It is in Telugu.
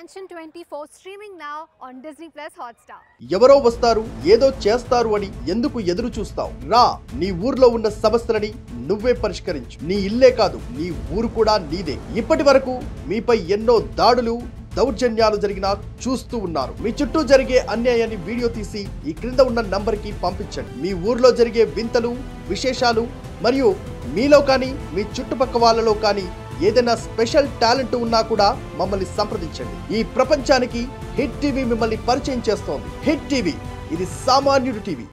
Mansion 24 streaming now on Disney Plus Hotstar. ఎవరో వస్తారు ఏదో చేస్తారు అని ఎందుకు ఎదురు చూస్తావు? రా, నీ ఊర్లో ఉన్న సమస్యలని నువ్వే పరిష్కరించు. నీ ఇల్లే కాదు, నీ ఊరు కూడా నీదే. ఇప్పటివరకు మీపై ఎన్నో దాడులు దౌర్జన్యాలు జరిగినా చూస్తూ ఉన్నారు. మీ చుట్టూ జరిగే అన్యాయాన్ని వీడియో తీసి ఈ క్రింద ఉన్న నంబర్కి పంపించండి. మీ ఊర్లో జరిగే వింతలు, విశేషాలు మరియు మీలో కానీ మీ చుట్టుపక్క వాళ్ళలో కానీ ఏదైనా స్పెషల్ టాలెంట్ ఉన్నా కూడా మమ్మల్ని సంప్రదించండి. ఈ ప్రపంచానికి హిట్ టీవీ మిమ్మల్ని పరిచయం చేస్తోంది. హిట్ టీవీ, ఇది సామాన్యుడి టీవీ.